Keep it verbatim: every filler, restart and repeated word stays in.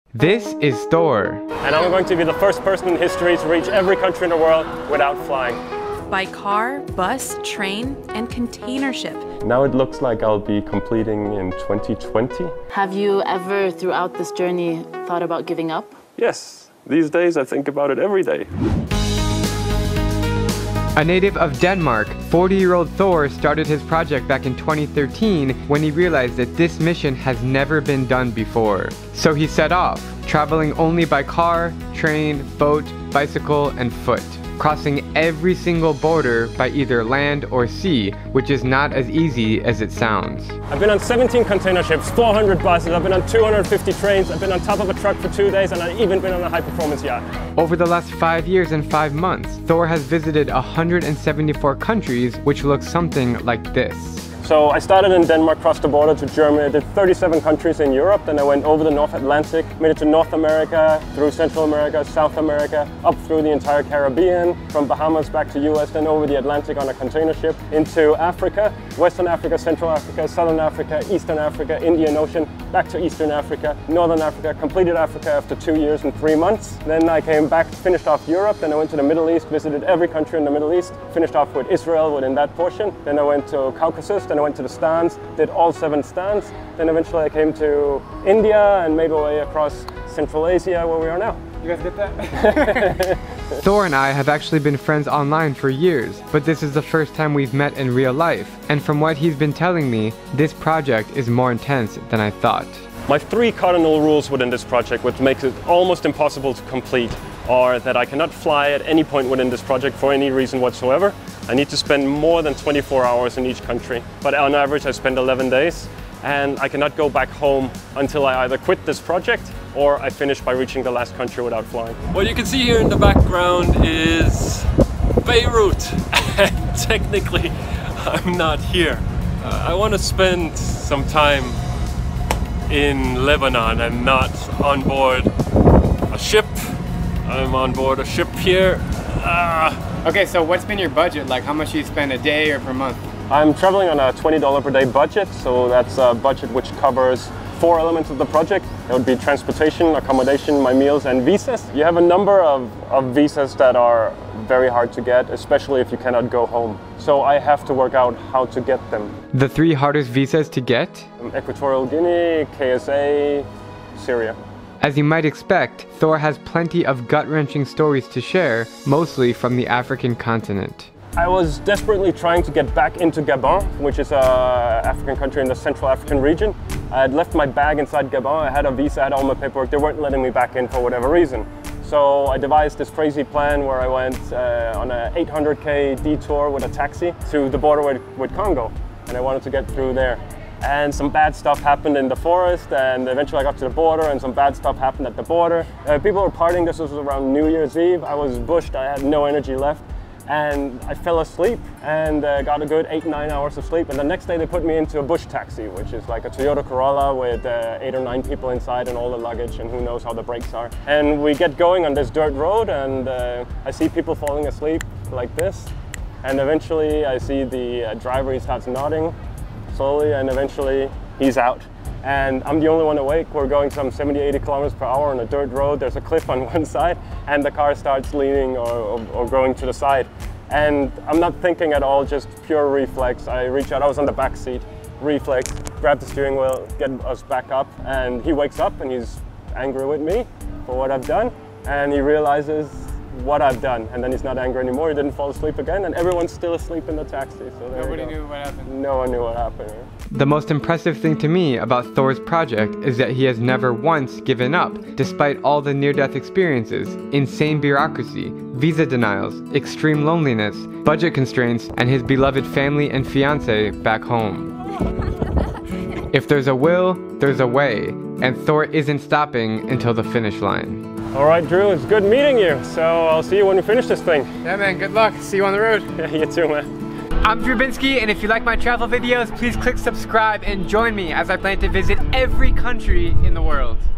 This is Thor. And I'm going to be the first person in history to reach every country in the world without flying. By car, bus, train, and container ship. Now it looks like I'll be completing in twenty twenty. Have you ever, throughout this journey, thought about giving up? Yes. These days I think about it every day. A native of Denmark, forty-year-old Thor started his project back in twenty thirteen when he realized that this mission has never been done before. So he set off, traveling only by car, train, boat, bicycle, and foot, crossing every single border by either land or sea, which is not as easy as it sounds. I've been on seventeen container ships, four hundred buses, I've been on two hundred fifty trains, I've been on top of a truck for two days, and I've even been on a high-performance yacht. Over the last five years and five months, Thor has visited one hundred seventy-four countries, which looks something like this. So I started in Denmark, crossed the border to Germany, I did thirty-seven countries in Europe, then I went over the North Atlantic, made it to North America, through Central America, South America, up through the entire Caribbean, from Bahamas back to U S, then over the Atlantic on a container ship, into Africa, Western Africa, Central Africa, Southern Africa, Eastern Africa, Indian Ocean, back to Eastern Africa, Northern Africa, completed Africa after two years and three months. Then I came back, finished off Europe, then I went to the Middle East, visited every country in the Middle East, finished off with Israel within that portion, then I went to Caucasus, then I went to the stands, did all seven stands. Then eventually I came to India and made my way across Central Asia where we are now. You guys get that? Thor and I have actually been friends online for years, but this is the first time we've met in real life. And from what he's been telling me, this project is more intense than I thought. My three cardinal rules within this project, which makes it almost impossible to complete, are that I cannot fly at any point within this project for any reason whatsoever. I need to spend more than twenty-four hours in each country, but on average I spend eleven days, and I cannot go back home until I either quit this project or I finish by reaching the last country without flying. What you can see here in the background is Beirut, and technically I'm not here. Uh, I want to spend some time in Lebanon and not on board a ship. I'm on board a ship here. Ah. Okay, so what's been your budget? Like how much do you spend a day or per month? I'm traveling on a twenty dollars per day budget, so that's a budget which covers four elements of the project. That would be transportation, accommodation, my meals, and visas. You have a number of, of visas that are very hard to get, especially if you cannot go home. So I have to work out how to get them. The three hardest visas to get? Equatorial Guinea, K S A, Syria. As you might expect, Thor has plenty of gut-wrenching stories to share, mostly from the African continent. I was desperately trying to get back into Gabon, which is an African country in the Central African region. I had left my bag inside Gabon, I had a visa, I had all my paperwork, they weren't letting me back in for whatever reason. So I devised this crazy plan where I went uh, on an eight hundred K detour with a taxi to the border with, with Congo, and I wanted to get through there. And some bad stuff happened in the forest, and eventually I got to the border and some bad stuff happened at the border. Uh, people were partying, this was around New Year's Eve. I was bushed, I had no energy left, and I fell asleep and uh, got a good eight, nine hours of sleep. And the next day they put me into a bush taxi, which is like a Toyota Corolla with uh, eight or nine people inside and all the luggage, and who knows how the brakes are. And we get going on this dirt road, and uh, I see people falling asleep like this. And eventually I see the uh, driver, he starts nodding slowly, and eventually he's out. And I'm the only one awake. We're going some seventy, eighty kilometers per hour on a dirt road. There's a cliff on one side, and the car starts leaning or, or, or going to the side. And I'm not thinking at all, just pure reflex. I reach out, I was on the back seat, reflex, grab the steering wheel, get us back up, and he wakes up and he's angry with me for what I've done, and he realizes what I've done, and then he's not angry anymore. He didn't fall asleep again, and everyone's still asleep in the taxi. So there Nobody you go. knew what happened. No one knew what happened. The most impressive thing to me about Thor's project is that he has never once given up, despite all the near-death experiences, insane bureaucracy, visa denials, extreme loneliness, budget constraints, and his beloved family and fiance back home. If there's a will, there's a way, and Thor isn't stopping until the finish line. All right, Drew, it's good meeting you. So I'll see you when we finish this thing. Yeah, man, good luck. See you on the road. Yeah, you too, man. I'm Drew Binsky, and if you like my travel videos, please click subscribe and join me as I plan to visit every country in the world.